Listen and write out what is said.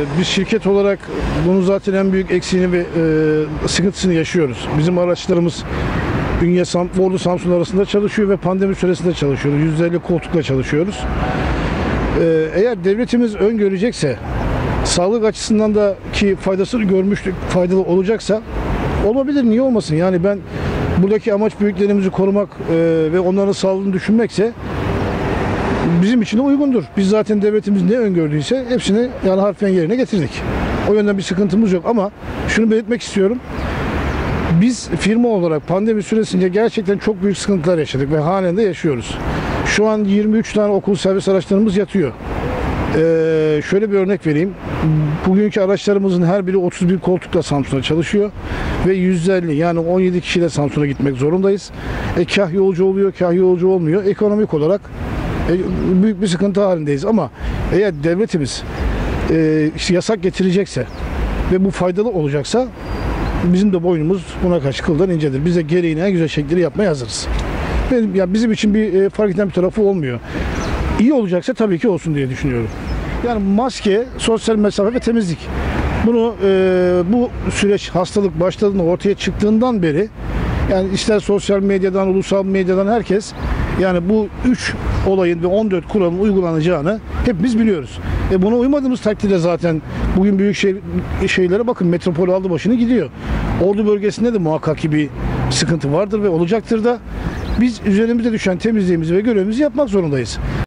Biz şirket olarak bunun zaten en büyük eksiğini ve sıkıntısını yaşıyoruz. Bizim araçlarımız Ordu Samsun arasında çalışıyor ve pandemi süresinde çalışıyoruz. 150 koltukla çalışıyoruz. Eğer devletimiz öngörecekse, sağlık açısından da ki faydasını görmüştük, faydalı olacaksa olabilir, niye olmasın? Yani ben buradaki amaç büyüklerimizi korumak ve onların sağlığını düşünmekse bizim için de uygundur. Biz zaten devletimiz ne öngördüyse hepsini yani harfiyen yerine getirdik. O yönden bir sıkıntımız yok ama şunu belirtmek istiyorum. Biz firma olarak pandemi süresince gerçekten çok büyük sıkıntılar yaşadık ve halen de yaşıyoruz. Şu an 23 tane okul servis araçlarımız yatıyor. Şöyle bir örnek vereyim. Bugünkü araçlarımızın her biri 31 koltukla Samsun'a çalışıyor ve 150 yani 17 kişiyle Samsun'a gitmek zorundayız. Kah yolcu oluyor, kah yolcu olmuyor. Ekonomik olarak büyük bir sıkıntı halindeyiz ama eğer devletimiz işte yasak getirecekse ve bu faydalı olacaksa bizim de boynumuz buna karşı kıldan incedir. Biz de gereğini en güzel şekilde yapmaya hazırız. Bizim için bir fark eden bir tarafı olmuyor. İyi olacaksa tabii ki olsun diye düşünüyorum. Yani maske, sosyal mesafe ve temizlik. Bunu bu süreç hastalık başladığında ortaya çıktığından beri yani ister sosyal medyadan, ulusal medyadan herkes yani bu 3 olayın ve 14 kuralın uygulanacağını hepimiz biliyoruz. Buna uymadığımız takdirde zaten bugün büyük şeylere bakın, metropol aldı başını gidiyor. Ordu bölgesinde de muhakkak ki bir sıkıntı vardır ve olacaktır da biz üzerimize düşen temizliğimizi ve görevimizi yapmak zorundayız.